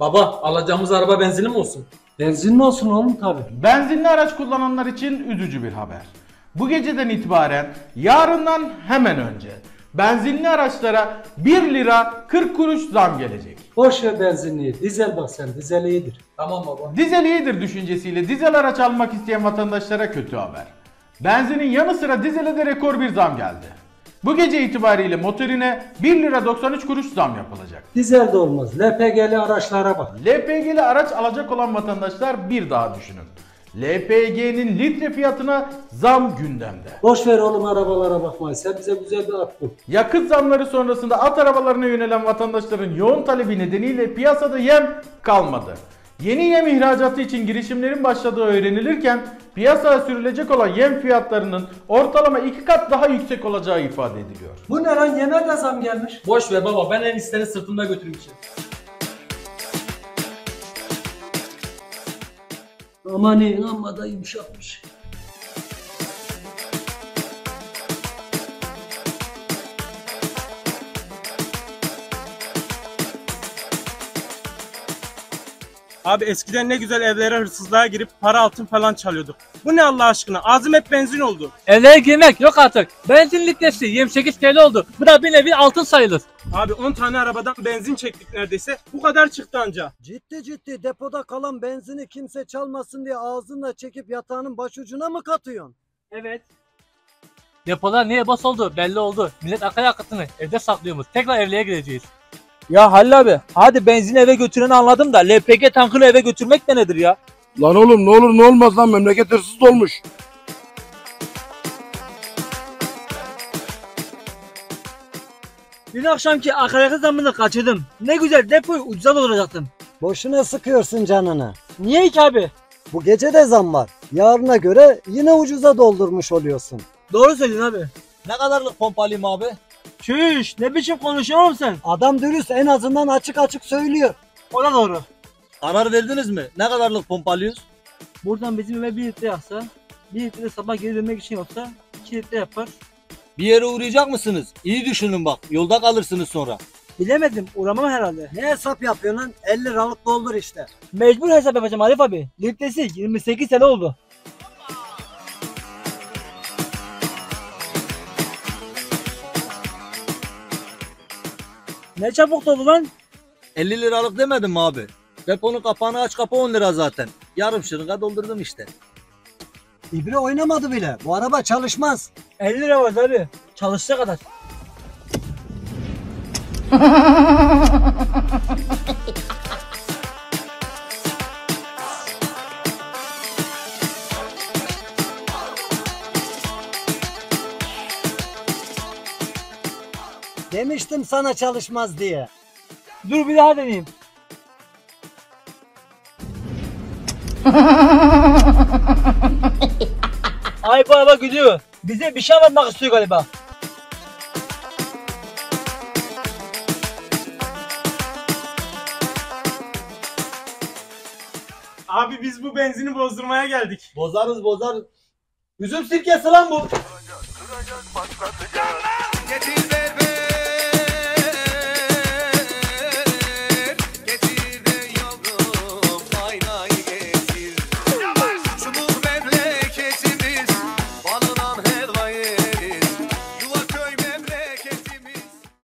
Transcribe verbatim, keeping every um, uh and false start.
Baba alacağımız araba benzinli mi olsun? Benzinli olsun oğlum tabi. Benzinli araç kullananlar için üzücü bir haber. Bu geceden itibaren yarından hemen önce benzinli araçlara bir lira kırk kuruş zam gelecek. Boş ver benzinliği. Dizel bak sen. Dizel iyidir. Tamam baba. Dizel iyidir düşüncesiyle dizel araç almak isteyen vatandaşlara kötü haber. Benzinin yanı sıra dizele de rekor bir zam geldi. Bu gece itibariyle motorine bir lira doksan üç kuruş zam yapılacak. Dizel de olmaz. L P G'li araçlara bak. L P G'li araç alacak olan vatandaşlar bir daha düşünün. L P G'nin litre fiyatına zam gündemde. Boş ver oğlum arabalara bakmayı. Sen bize güzel bir at bul. Yakıt zamları sonrasında at arabalarına yönelen vatandaşların yoğun talebi nedeniyle piyasada yem kalmadı. Yeni yem ihracatı için girişimlerin başladığı öğrenilirken piyasaya sürülecek olan yem fiyatlarının ortalama iki kat daha yüksek olacağı ifade ediliyor. Bu ne lan? Yeme de zam gelmiş. Boş ver baba, ben en iyisini sırtımda götüreyim için. Aman iyi amma da yumuşakmış. Abi eskiden ne güzel evlere hırsızlığa girip para altın falan çalıyorduk. Bu ne Allah aşkına? Ağzım hep benzin oldu. Evlere girmek yok artık. Benzin litresi yirmi sekiz T L oldu. Bu da bir nevi altın sayılır. Abi on tane arabadan benzin çektik neredeyse. Bu kadar çıktı anca. Ciddi ciddi depoda kalan benzini kimse çalmasın diye ağzınla çekip yatağının başucuna mı katıyorsun? Evet. Depolar niye boş oldu belli oldu. Millet akaryakıtını evde saklıyormuş. Tekrar evlere gireceğiz. Ya Halil abi, hadi benzin eve götüreni anladım da L P G tankını eve götürmek de nedir ya? Lan oğlum ne olur ne olmaz lan, memleket hırsız olmuş. Dün akşamki akaryakıt zammını kaçırdım. Ne güzel depoyu ucuza dolduracaktım. Boşuna sıkıyorsun canını. Niye ki abi? Bu gece de zam var. Yarına göre yine ucuza doldurmuş oluyorsun. Doğru söylüyorsun abi. Ne kadarlık pompalıyım abi? Çüş, ne biçim konuşuyorsun oğlum sen? Adam dürüst, en azından açık açık söylüyor. O da doğru. Karar verdiniz mi? Ne kadarlık pompalıyoruz? Buradan bizim eve bir litre yaksa, bir litre sabah geri dönmek için yoksa iki litre yapar. Bir yere uğrayacak mısınız? İyi düşünün bak. Yolda kalırsınız sonra. Bilemedim, uğramam herhalde. Ne hesap yapıyorsun lan? elli liralık doldur işte. Mecbur hesap yapacağım Arif abi. Litresi yirmi sekiz sene oldu. Ne çabuk doldu lan? elli liralık demedim mi abi? Deponun kapağını aç, kapı on lira zaten. Yarım şırınga doldurdum işte. İbre oynamadı bile. Bu araba çalışmaz. elli lira var abi. Çalışsa kadar. Demiştim sana çalışmaz diye. Dur bir daha deneyeyim. Ay bu araba gülüyor. Bize bir şey anlatmak istiyor galiba. Abi biz bu benzini bozdurmaya geldik. Bozarız bozarız. Üzüm sirkesi lan bu. Getir